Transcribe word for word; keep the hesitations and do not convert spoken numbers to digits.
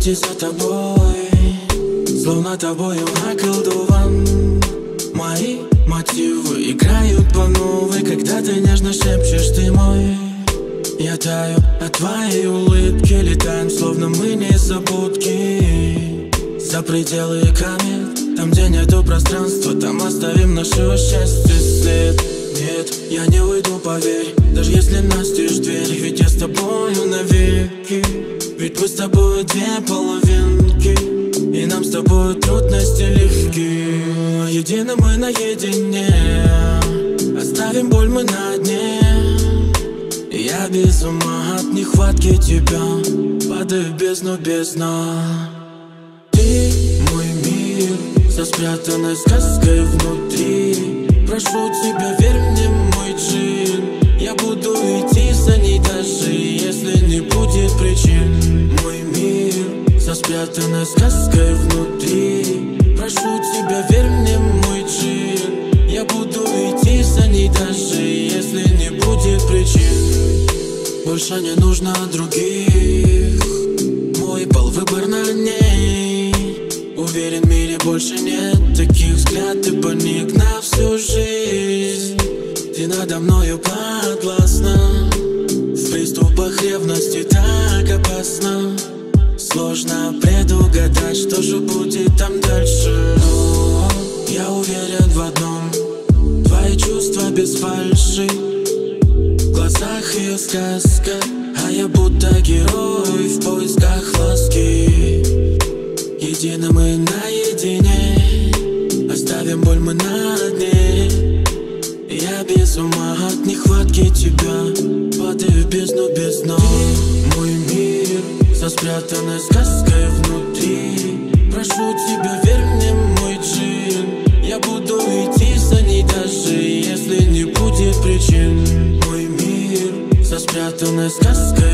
идти за тобой, словно тобою околдован. Мои мотивы играют по новой, когда ты нежно шепчешь «ты мой». Я таю от твоей улыбки, летаем, словно мы незабудки. За пределы комет, там где нету пространства, там оставим наше счастье след. Нет, я не уйду, поверь, даже если настежь дверь, ведь я с тобою навеки. Ведь мы с тобой две половинки, и нам с тобой трудности легки. Едины мы наедине, оставим боль мы на дне. Я без ума от нехватки тебя, падаю в бездну без дна. Ты мой мир со спрятанной сказкой внутри. Прошу тебя, верь мне, мой джин, я буду идти за ней, даже если не будет причин. Мой мир со спрятанной сказкой внутри. Прошу тебя, верь мне, мой джин, я буду идти за ней, даже если не будет причин. Больше не нужно других, мой был выбор на ней. Уверен, в мире больше нет таких, взгляд и проник на всю жизнь. Ты надо мною подвластна, в приступах ревности так опасно. Сложно предугадать, что же будет там дальше. Но я уверен в одном, твои чувства без фальши. В глазах ее сказка, а я будто герой в поисках ласки. Едины мы наедине, оставим боль мы на дне. Я без ума от нехватки тебя, падаю в бездну без дна. Ты мой мир со спрятанной сказкой внутри. Прошу тебя, верь мне, мой джин, я буду идти за ней, даже если не будет причин. Мой мир со спрятанной сказкой